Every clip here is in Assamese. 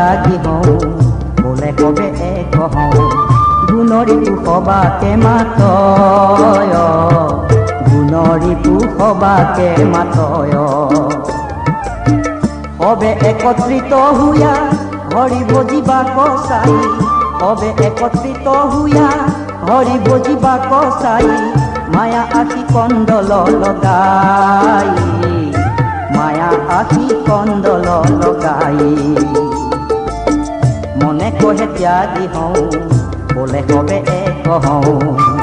ত্যাগী হওঁ বোলে কবে এক হওঁ গুণৰিপু সবাকে মাতয় গুণৰিপু সবাকে মাতয় সবে একত্ৰিত হুয়া হৰি ভজিবা কচাই সবে একত্ৰিত হুয়া হৰি ভজিবা কচাই মায়া আখি কন্দল লগাই মায়া আখি কন্দল লগাই মনে কহে ত্যাগী হওঁ বোলে কবে এক হওঁ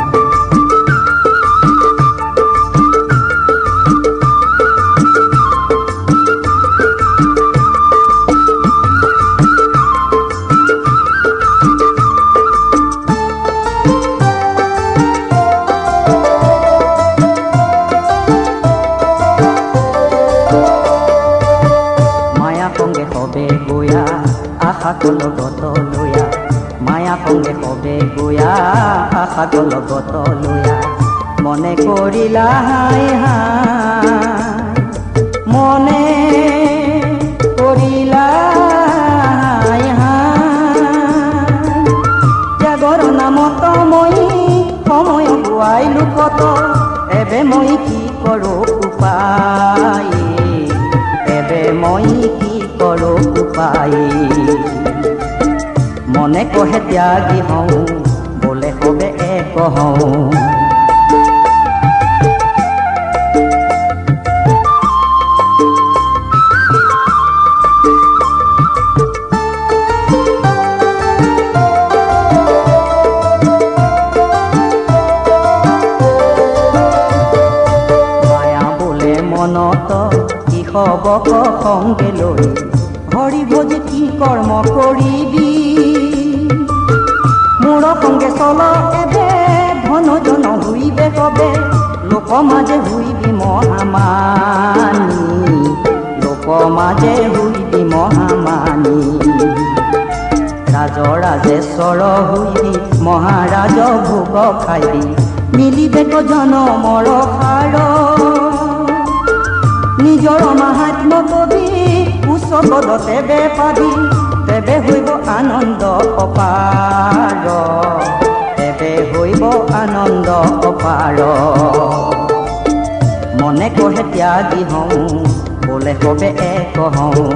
লগত লয়া মায়া সঙ্গে সবে গোয়া আশা লগত লয়া মনে কৰিলা হাই হাই মনে কৰিলা হাই হাই ত্যাগৰ নামত মই সময় গুৱাইলো কত এবে মই কি কৰো উপায় এবে মই কি কৰো উপায় মনে কহে ত্যাগী হওঁ বোলে সবে এক হওঁ মায়া বোলে মনত কি হবক সংগে লৈ হৰি ভজি কি কৰ্ম কৰিবি মোৰ সঙ্গে চল এবে ধন জন হুইবে কবে লোক মাঝে হুইবি মহামানী লোক মাঝে হুইবি মহামানী ৰাজৰাজেশ্বৰ হুইবি মহাৰাজ ভোগ খাইবি মিলিবে তো জনমৰ সাৰ নিজৰ মাহাত্ম কবি উচ্চ পদ তেবে পাবি তেবে হইব আনন্দ অপাৰ তেবে হইব আনন্দ অপাৰ মনে কহে ত্যাগী হওঁ বোলে কবে এক হওঁ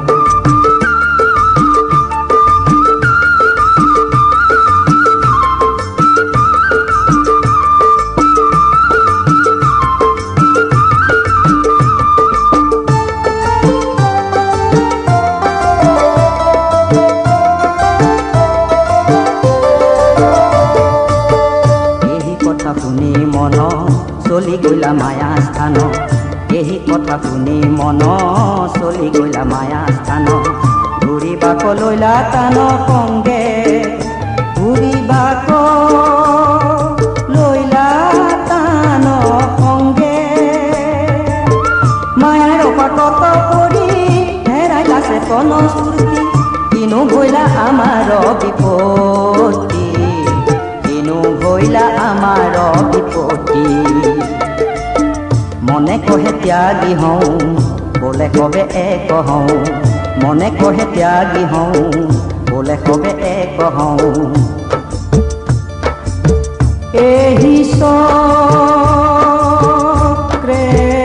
চলি গইলা মায়া স্থান এই কথা শুনি মন চলি গইলা মায়া স্থান ঘূৰিবাক লৈলা টান সংগে ঘূৰিবাক লৈলা টান সংগে মায়াৰ পাকত পৰি হেৰাইলা চেতন স্ফূৰ্তি কিনো গইলা আমাৰ বিপত্তি কিনো গইলা আমাৰ বিপত্তি মনে কহে ত্যাগী হওঁ বোলে কবে এক হওঁ মনে কহে ত্যাগী হওঁ বোলে কবে এক হওঁ এই চক্ৰে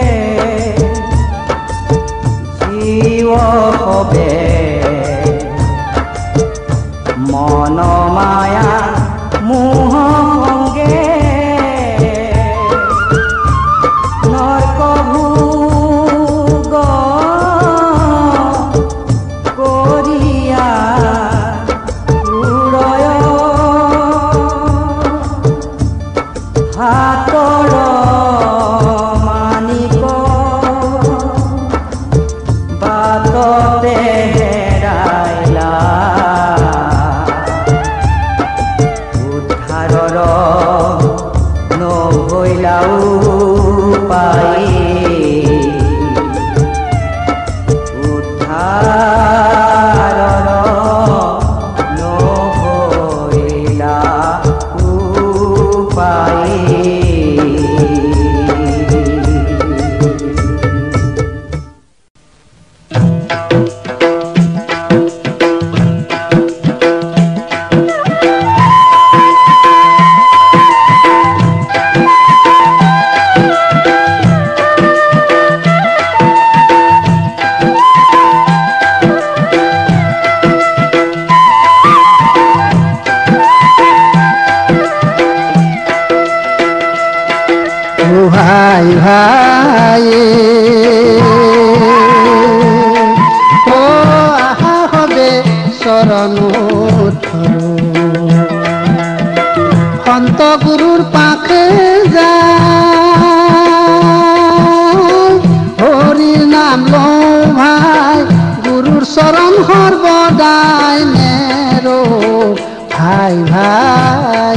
জীৱ হবে মন মায়া মোহ সঙ্গে ভাই ভাই ও আহা হবে চরণ ধরো সন্ত গুরুর পাখে যায় হরির নাম লও ভাই গুরুর চরণ সর্বদাই নেৰো ভাই ভাই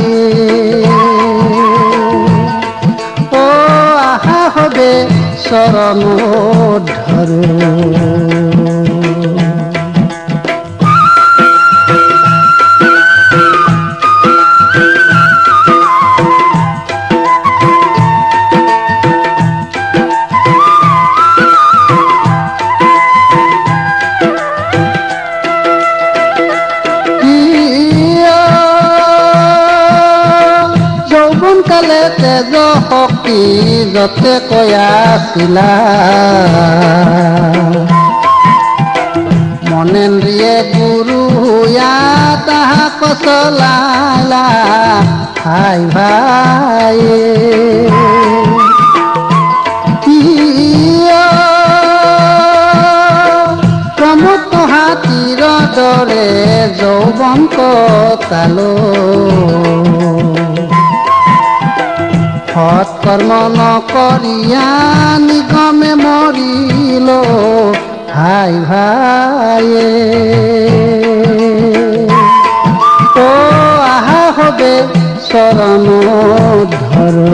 ও আহা হবে চরণ ধরো কালে তেজ শক্তি যতে কয়াছিলা মনেন্দ্ৰিয়ে গুৰু তাহাক চলালা ভাই ভাই প্ৰমোদ হাতীৰ দৰে যৌৱন কটালো সৎকর্ম নকরিয়া নিগমে মরিল ভাই ভাই ও আহা হবে চরণ ধরো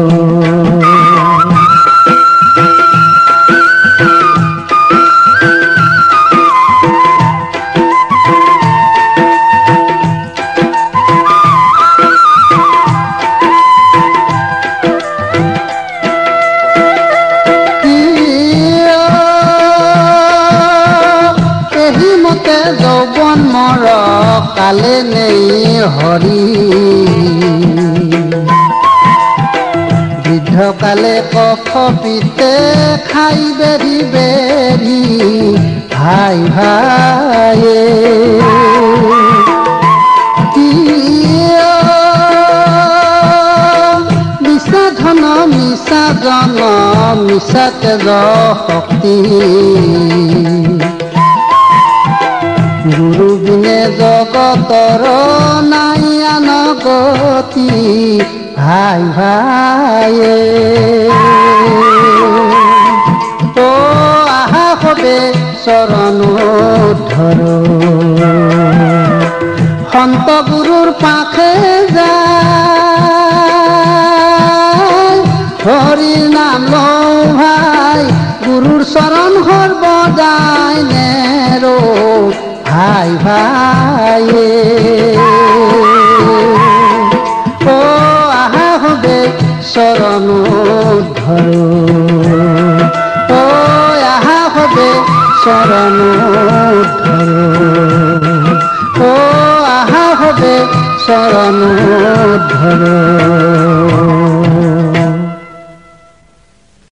যৌবন মর কালে নেই হরি বৃদ্ধ কালে কফ পিতে খাই বেরি বেরি ভাই ভাই মিছা ধন মিছা জন মিছা তেজ শক্তি গুরু বিনে জগতৰ নাই আন গতি ভাই ভাই ও আহা হবে চরণ ধরো সন্ত গুরুর পাখে যায় হরির নাম লও ভাই গুরুর চরণ সর্বদাই নেৰো ভাই ভাই ও আহা হবে চরণ ধরো ও আহা হবে চরণ ধরো ও আহা হবে চরণ ধরো